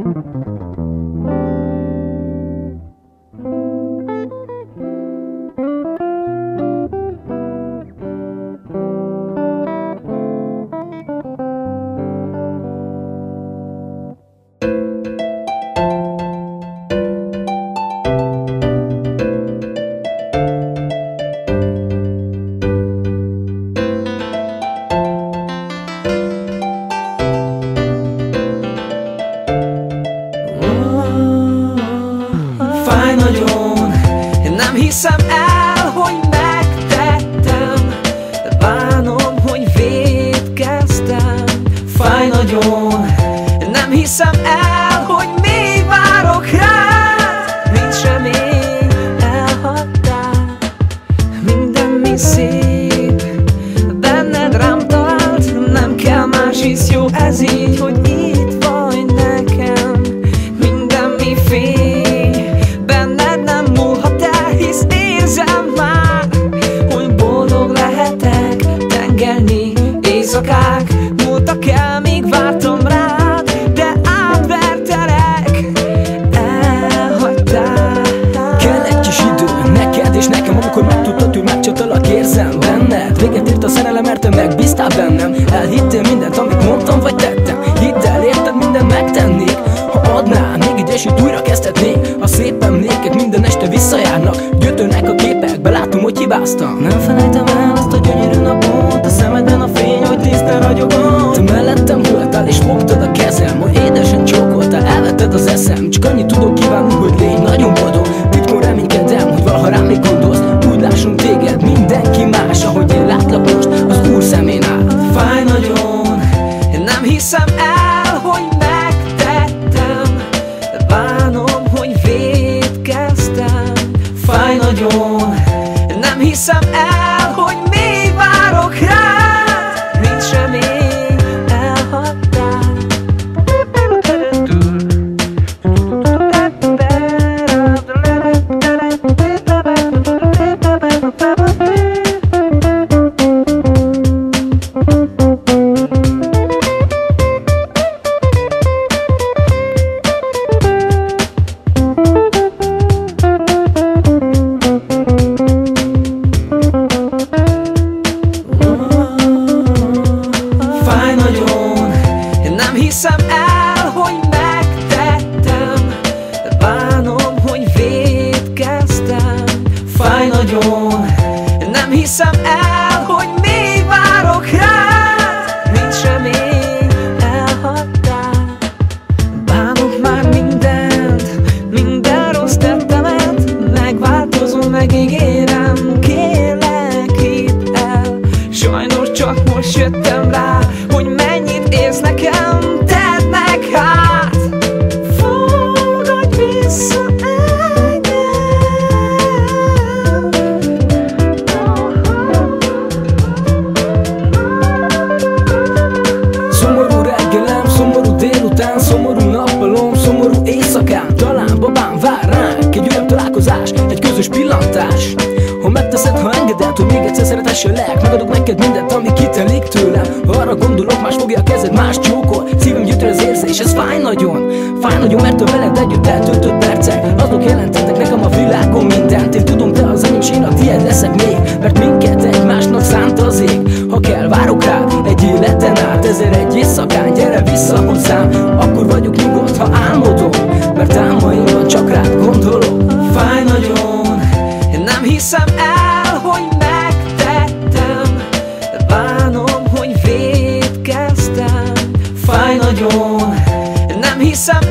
Fáj nagyon, én nem hiszem el, hogy megtettem, de bánom, hogy vétkeztem. Fáj nagyon, én nem hiszem el, hogy még várok rád. Nincs remény, elhagytál, minden mi szép benned rám talált. Nem kell más, hisz jó ez így, hogy itt vagy nekem. Minden mi fény benned nem múlhat el, hisz érzem már, hogy boldog lehetek. Tengelnyi éjszakák múltak el, míg vártam rád, de átvertelek, elhagytál. Kell egy kis idő neked és nekem, amikor megtudtad, hogy megcsatalak, érzem benned. Véget ért a szerelem, mert te megbíztál bennem. Elhittél mindent, amit mondtam vagy tettem. Hidd el, érted, mindent megtennék, ha adnál még egy esélyt, újra kezdhetnék. A szép emlékek minden este visszajárnak, gyötörnek a képekbe, látom, hogy hibáztam. Nem felejtem el azt a gyönyörű napot, a szemedben a fény, hogy tisztán ragyogott. Te mellettem voltál és fogtad a kezem, hogy édesen csókoltál, elvetted az eszem. Csak annyit tudok kívánni, hogy légy nagyon boldog. Titkon reménykedem, hogy valaha rám még gondolsz. Úgy lássunk téged, mindenki más, ahogy én látlak most az Úr szemén át. Fáj nagyon, én nem hiszem el, hogy megtettem, de bánom, hogy vétkeztem. Fáj nagyon, én nem hiszem el, hogy még várok rád. Nincs remény, elhagytál. Fáj nagyon, én nem hiszem el, hogy megtettem, de bánom, hogy vétkeztem. Fáj nagyon, én nem hiszem el, hogy még várok rád. Nincs remény, elhagytál. Bánok már mindent, minden rossz tettemet. Megváltozom, megígérem, kérlek, hidd el. Sajnos csak most jöttem rá, hogy mennyit érsz nekem. Tedd meg hát, fogadj vissza engem. Szomorú reggelem, szomorú délután, szomorú nappalom, szomorú éjszakán. Talán babám vár ránk egy olyan találkozás, egy közös pillantás. Ha megteszed, ha engeded, hogy még egyszer szeretesselek, megadok neked mindent, ami kitelik tőlem. Ha arra gondolok, más fogja a kezed, más csókol. Szívem gyötör az érzés, ez fáj nagyon, mert a veled együtt eltöltött percek, azok jelentettek nekem a világon mindent. Én tudom, te az enyém, s én a tiéd leszek még, mert minket egymásnak szánta az ég. Ha kell, várok rád egy életen át, 1001 éjszakán, gyere vissza hozzám. Akkor vagyok nyugodt, ha álmodom, mert álmaimban csak rád gondolok. Fáj nagyon, én nem hiszem el, hogy megtettem, de bánom, hogy vétkeztem. Fáj nagyon, én nem hiszem